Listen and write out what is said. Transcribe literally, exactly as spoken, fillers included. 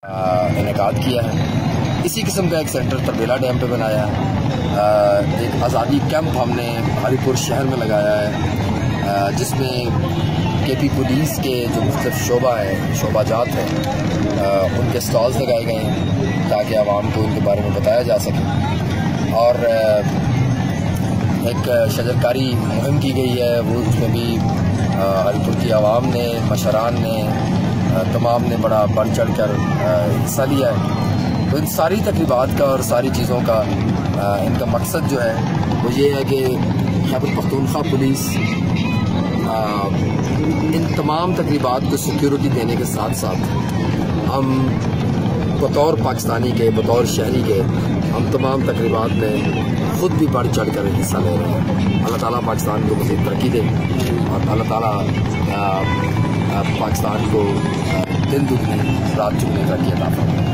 انعقاد کیا ہے۔ اسی قسم کا ایک سینٹر تربیلا ڈیم پہ بنایا ہے۔ ایک آزادی کیمپ ہم نے ہری پور شہر میں لگایا ہے، جس میں کے پی پولیس کے جو مختلف شعبہ ہیں شعبہ جات ہیں ان کے سٹالز لگائے گئے ہیں تاکہ عوام کو ان کے بارے میں بتایا جا سکے، اور ایک شجرکاری مہم کی گئی ہے، وہ اس میں بھی ہری پور کی عوام نے، مشران نے، تمام نے بڑا بڑھ چڑھ کر حصہ لیا ہے۔ تو ان ساری تقریبات کا اور ساری چیزوں کا ان کا مقصد جو ہے وہ یہ ہے کہ خیبر پختونخوا پولیس ان تمام تقریبات کو سیکیورٹی دینے کے ساتھ ساتھ ہم بطور پاکستانی کے، بطور شہری کے، ہم تمام تقریبات میں خود بھی بڑھ چڑھ کر حصہ لے رہے ہیں۔ اللہ تعالیٰ پاکستان کو مزید ترقی دے، اور اللہ تعالیٰ پاکستان کو دن دگنی رات چگنی ترقی عطا فرمائے۔